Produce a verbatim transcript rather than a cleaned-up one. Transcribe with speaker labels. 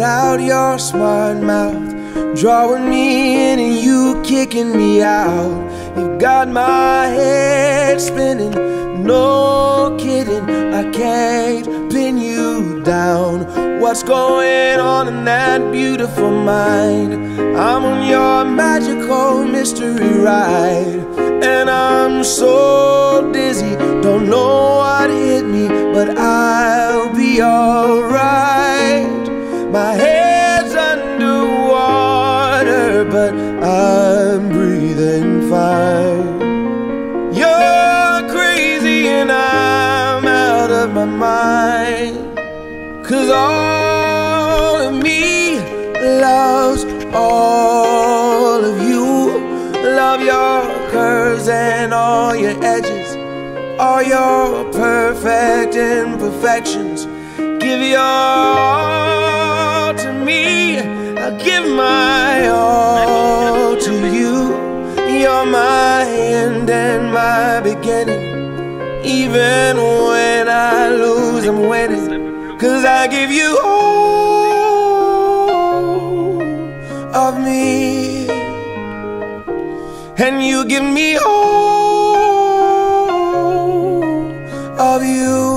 Speaker 1: out your smart mouth, drawing me in and you kicking me out. You got my head spinning, no kidding, I can't pin you down. What's going on in that beautiful mind? I'm on your magical mystery ride, and I'm so dizzy, don't know what hit me, but I'll be alright. My head's underwater, but I'm breathing fine. You're crazy and I'm out of my mind, 'cause all of me loves all of you. Love your curves and all your edges, all your perfect imperfections. Give your all to me, I'll give my all to you. You're my end and my beginning. Even when I lose, I'm winning, 'cause I give you all of me, and you give me all of you.